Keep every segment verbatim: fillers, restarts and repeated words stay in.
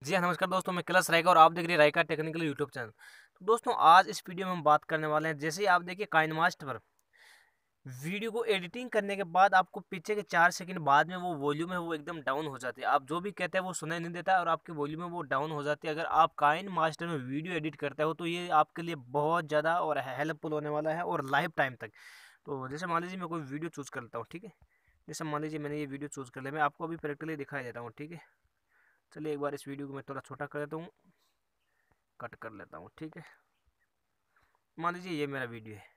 जी हाँ, नमस्कार दोस्तों, मैं कैलाश रायका और आप देख रहे हैं रायका टेक्निकल यूट्यूब चैनल। तो दोस्तों, आज इस वीडियो में हम बात करने वाले हैं, जैसे ही आप देखिए काइनमास्टर पर वीडियो को एडिटिंग करने के बाद आपको पीछे के चार सेकंड बाद में वो वॉल्यूम है वो एकदम डाउन हो जाती है। आप जो भी कहते हैं वो सुनाई नहीं देता है और आपकी वॉल्यूम है वो डाउन हो जाती है। अगर आप काइनमास्टर में वीडियो एडिट करते हो तो ये आपके लिए बहुत ज़्यादा और हेल्पफुल होने वाला है और लाइफ टाइम तक। तो जैसे मान लीजिए मैं कोई वीडियो चूज़ कर लेता हूँ, ठीक है। जैसे मान लीजिए मैंने ये वीडियो चूज़ कर लिया, मैं आपको अभी प्रैक्टिकली दिखाई देता हूँ, ठीक है। चलिए एक बार इस वीडियो को मैं थोड़ा छोटा कर देता हूँ, कट कर लेता हूँ, ठीक है। मान लीजिए ये मेरा वीडियो है,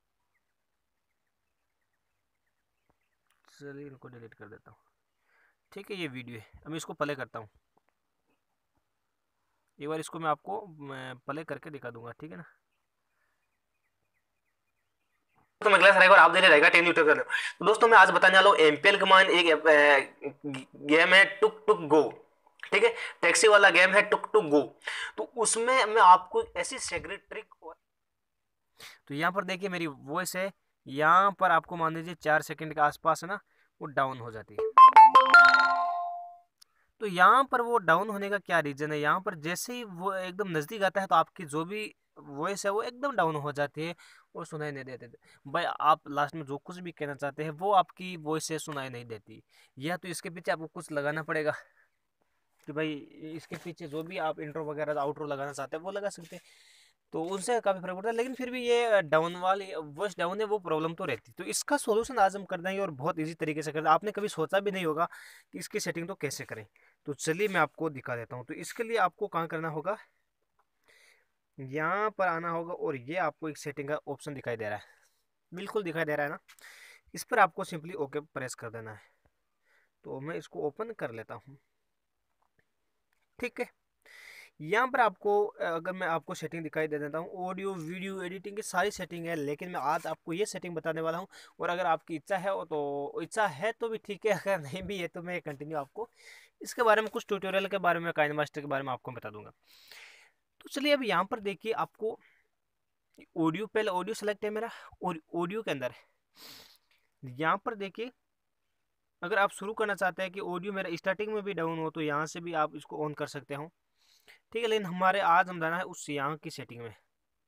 चलिए इनको डिलीट कर देता हूँ, ठीक है। ये वीडियो है, अब मैं इसको प्ले करता हूँ। एक बार इसको मैं आपको प्ले करके दिखा दूंगा, ठीक है ना। तो मैं क्लास रहेगा और आप दे रहेगा टेन यूट्यूब कर। तो दोस्तों मैं आज बताने वाला हूँ एमपीएल कमांड एक गेम है टुक टुक गो, ठीक है। टैक्सी वाला गेम है टुक टुक गो। तो उसमें मैं आपको ऐसी सेक्रेट ट्रिक और तो यहाँ पर देखिए मेरी वॉइस है, यहाँ पर आपको मान लीजिए चार सेकंड के आसपास है ना, वो डाउन हो जाती है। तो यहाँ पर वो डाउन होने का क्या रीजन है, यहाँ पर जैसे ही वो एकदम नज़दीक आता है तो आपकी जो भी वॉइस है वो एकदम डाउन हो जाती है और सुनाई नहीं देते थे। भाई आप लास्ट में जो कुछ भी कहना चाहते हैं वो आपकी वॉइस से सुनाई नहीं देती। या तो इसके पीछे आपको कुछ लगाना पड़ेगा कि भाई इसके पीछे जो भी आप इंट्रो वगैरह आउट्रो लगाना चाहते हैं वो लगा सकते हैं, तो उनसे काफ़ी फर्क पड़ता है। लेकिन फिर भी ये डाउन वाली वॉइस डाउन है वो प्रॉब्लम तो रहती है। तो इसका सोल्यूशन आज हम कर देंगे और बहुत इजी तरीके से कर देंगे। आपने कभी सोचा भी नहीं होगा कि इसकी सेटिंग तो कैसे करें। तो चलिए मैं आपको दिखा देता हूँ। तो इसके लिए आपको कहाँ करना होगा, यहाँ पर आना होगा और ये आपको एक सेटिंग का ऑप्शन दिखाई दे रहा है, बिल्कुल दिखाई दे रहा है ना। इस पर आपको सिंपली ओके प्रेस कर देना है। तो मैं इसको ओपन कर लेता हूँ, ठीक है। यहाँ पर आपको अगर मैं आपको सेटिंग दिखाई दे देता हूँ, ऑडियो वीडियो एडिटिंग की सारी सेटिंग है, लेकिन मैं आज आपको ये सेटिंग बताने वाला हूँ। और अगर आपकी इच्छा है तो इच्छा है तो भी ठीक है, अगर नहीं भी है तो मैं कंटिन्यू आपको इसके बारे में कुछ ट्यूटोरियल के बारे में काइनमास्टर के बारे में आपको बता दूंगा। तो चलिए अब यहाँ पर देखिए, आपको ऑडियो पहले ऑडियो सेलेक्ट है मेरा और ऑडियो के अंदर यहाँ पर देखिए, अगर आप शुरू करना चाहते हैं कि ऑडियो मेरा स्टार्टिंग में भी डाउन हो तो यहाँ से भी आप इसको ऑन कर सकते हो, ठीक है। लेकिन हमारे आज हम जाना है उस यहाँ की सेटिंग में,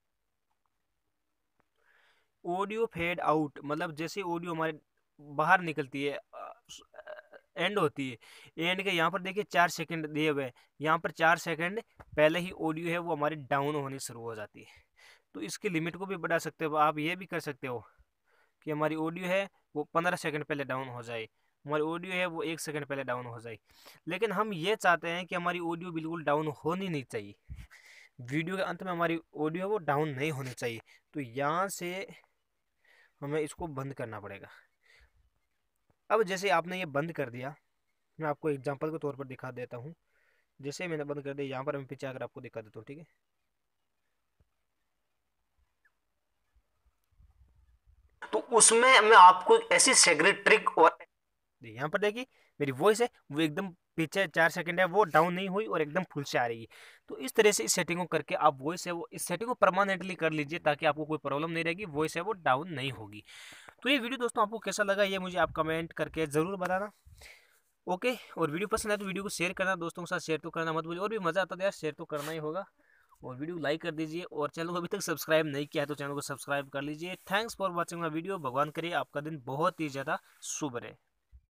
ऑडियो फेड आउट, मतलब जैसे ऑडियो हमारे बाहर निकलती है, एंड होती है, एंड के यहाँ पर देखिए चार सेकंड दिए हुए हैं, यहाँ पर चार सेकंड पहले ही ऑडियो है वो हमारी डाउन होनी शुरू हो जाती है। तो इसकी लिमिट को भी बढ़ा सकते हो, आप ये भी कर सकते हो कि हमारी ऑडियो है वो पंद्रह सेकंड पहले डाउन हो जाए, हमारी ऑडियो है वो एक सेकंड पहले डाउन हो जाए। लेकिन हम ये चाहते हैं कि हमारी ऑडियो बिल्कुल डाउन होनी नहीं चाहिए, वीडियो के अंत में हमारी ऑडियो वो डाउन नहीं होनी चाहिए। तो यहाँ से हमें इसको बंद करना पड़ेगा। अब जैसे आपने ये बंद कर दिया, मैं आपको एग्जांपल के तौर पर दिखा देता हूँ। जैसे मैंने बंद कर दिया, यहाँ पर मैं पीछे आकर आपको दिखा देता हूँ, ठीक है। तो उसमें मैं आपको ऐसी सेक्रेट ट्रिक और यहाँ पर देखिए मेरी वॉइस है वो एकदम पीछे चार सेकंड है वो डाउन नहीं हुई और एकदम फुल से आ रही है। तो इस तरह से इस सेटिंग को करके आप वॉइस है वो इस सेटिंग को परमानेंटली कर लीजिए, ताकि आपको कोई प्रॉब्लम नहीं रहेगी, वॉइस है वो डाउन नहीं होगी। तो ये वीडियो दोस्तों आपको कैसा लगा ये मुझे आप कमेंट करके ज़रूर बताना, ओके। और वीडियो पसंद है तो वीडियो को शेयर करना, दोस्तों के साथ शेयर तो करना मत भूलिए। और भी मज़ा आता है यार, शेयर तो करना ही होगा। और वीडियो लाइक कर दीजिए और चैनल को अभी तक सब्सक्राइब नहीं किया है तो चैनल को सब्सक्राइब कर लीजिए। Thanks for watching my video. भगवान करे आपका दिन बहुत ही ज़्यादा शुभ रहे।